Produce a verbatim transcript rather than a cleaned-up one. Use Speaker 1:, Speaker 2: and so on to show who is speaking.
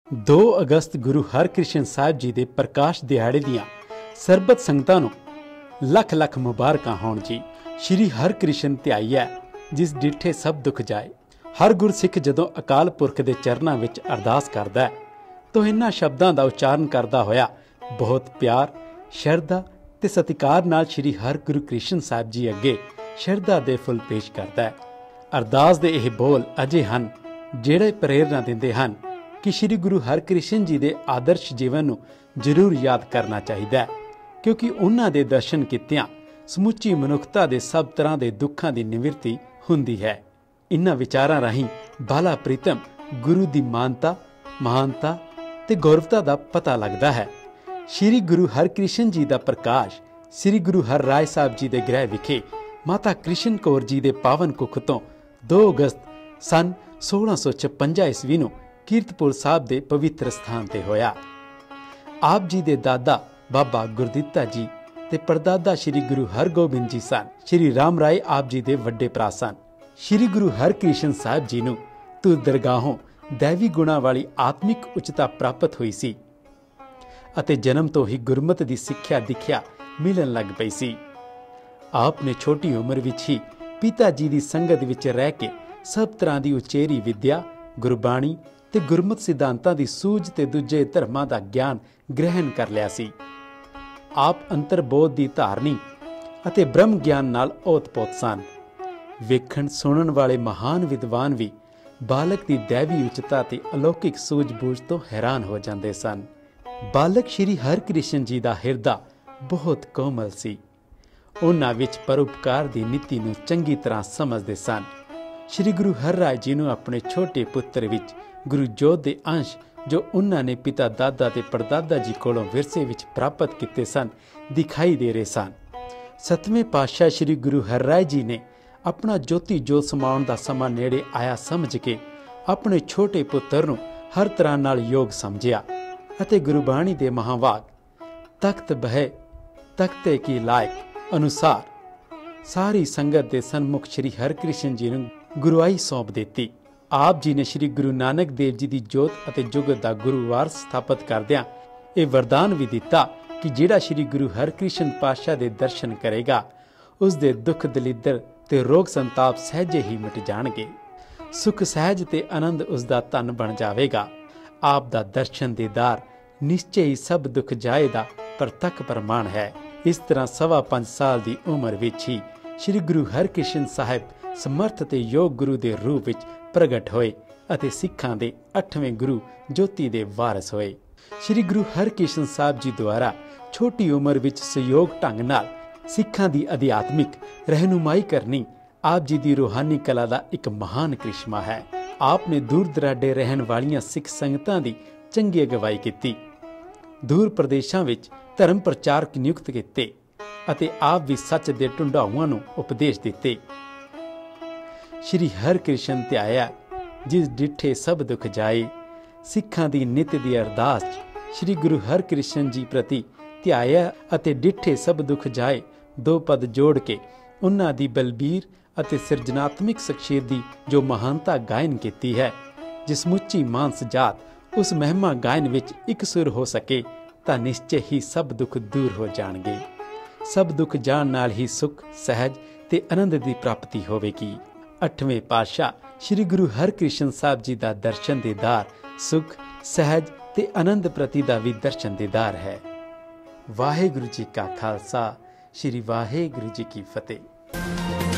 Speaker 1: दो अगस्त गुरु हरकृष्ण साहिब जी के प्रकाश दिहाड़े दियां सरबत संगतां नूं लख लख मुबारकां होण जी। श्री हरकृष्ण ध्याई है जिस डिठे सब दुख जाए। हर गुरसिख जदों अकाल पुरख के चरनां विच अरदास करदा है तो इन्हां शब्दां दा उच्चारण करदा होया बहुत प्यार शरधा ते सत्कार नाल श्री हरगुरु कृष्ण साहिब जी अगे शरधा दे फुल पेश करदा है। अरदास दे इह बोल अजे हन ਜਿਹੜੇ प्रेरणा दिंदे हन कि श्री गुरु हरकृष्ण जी के आदर्श जीवन नूं जरूर याद करना चाहिए, क्योंकि उन्हां दे दर्शन कीतियां समुची मनुखता दे सब तरह के दुखों की निवृत्ति हुंदी है। इन्हां विचारां राहीं बाला प्रीतम गुरु की मानता महानता ते गौरवता का पता लगता है। श्री गुरु हरकृष्ण जी का प्रकाश श्री गुरु हरराय साहब जी के गृह विखे माता कृष्ण कौर जी के पावन कुख तो दो अगस्त सन सोलह सौ छप्पंजा ईस्वी नूं कीरतपुर साहब के पवित्र स्थान ते होया। आप जी दे दादा बाबा गुरदित्ता जी ते परदादा श्री गुरु हरगोबिंद जी सन। श्री राम राय आप जी दे वड्डे भरा सन। श्री गुरु हरकृष्ण साहिब जी नूं तुर दरगाहों दैवी गुणा वाली आत्मिक उच्चता प्राप्त हुई सी अते जन्म तो ही गुरमत की सिक्ख्या दिखिया मिलन लग पई सी। आपने छोटी उम्र विच ही पिता जी की संगत विच रह के सब तरह की उचेरी विद्या गुरबाणी ते गुरमत सिद्धांतां दी सूझ ते दूजे धर्मां दा ज्ञान ग्रहण कर लिया सी। आप अंतरबोध दी धारनी अते ब्रह्म ज्ञान नाल ओत-पोत सन। वेखण सुनन वाले महान विद्वान भी बालक दी दैवी उच्चता ते अलौकिक सूझबूझ तो हैरान हो जांदे सन। बालक श्री हरकृष्ण जी दा हिरदा बहुत कोमल सी। उन्हां विच परोपकार दी नीति नूं चंगी तरह समझदे सन। श्री गुरु हरराय जी नूं अपने छोटे पुत्र विच गुरु जोत दे अंश जो उन्हां ने पिता दादा ते परदादा जी कोलों विरसे विच प्राप्त किते सन दिखाई दे रहे सन। सतवें पातशाह श्री गुरु हरराय जी ने अपना ज्योति जोत समाउण दा समां नेड़े आया समझ के अपने छोटे पुत्र नूं हर तरह नाल योग समझिया अते गुरबाणी दे महावाक तख्त बहे तख्ते की लायक अनुसार सारी संगत दे सन्मुख श्री हरकृष्ण जी नूं गुरुआई सौंप देती। आप जी ने श्री गुरु नानक देव जी की जोत अते जुगत दा गुरुवार स्थापित करदियां ये वरदान भी दिता कि जिहड़ा श्री गुरु हरकृष्ण पातशाह दे दर्शन करेगा उस दे दुख दलिद्र ते रोग संताप सहजे ही मिट जाणगे। सुख सहज ते आनंद उसदा धन बन जावेगा। आप दा दर्शन दीदार निश्चय ही सब दुख जाए दा प्रतख प्रमाण है। इस तरह सवा पंज साल की उम्र विच ही श्री गुरु हरकृष्ण साहिब समर्थ ते योग गुरु दे रूप विच प्रगट होए अते सिखां दे अठवें गुरु ज्योति दे वारस होए। श्री गुरु हरकृष्ण साहिब जी द्वारा छोटी उम्र विच सहयोग ढंग नाल सिखां दी अध्यात्मिक रहनुमाई करनी आप जी दी रूहानी कला दा एक महान करिश्मा है। आपने दूर दराडे रहन वालियां सिख संगतां दी चंगी अगवाई कीती। दूर प्रदेशां विच धर्म प्रचारक नियुक्त कीते अते आप भी सच दे ढुंढाऊआं नूं उपदेश दिते। श्री हरकृष्ण ध्याया जिस डिठे सब दुख जाए। सिखां दी नित दी अरदास श्री गुरु हरकृष्ण जी प्रति ध्याया अते डिठे सब दुख जाए दो पद जोड़ के उन्हां दी बलबीर अते सिरजनात्मक शख्सियत दी जो महानता गायन कीती है। जिस मुच्ची मानस जात उस महिमा गायन विच एक सुर हो सके तां निश्चय ही सब दुख दूर हो जाणगे। सब दुख जाण नाल ही सुख सहज ते आनंद दी प्राप्ति होवेगी। अठवें पातशाह श्री गुरु हरकृष्ण साहिब जी दा दर्शन दीदार सुख सहज ते आनंद प्रति दा भी दर्शन दीदार है। वाहेगुरु जी का खालसा श्री वाहेगुरु जी की फतेह।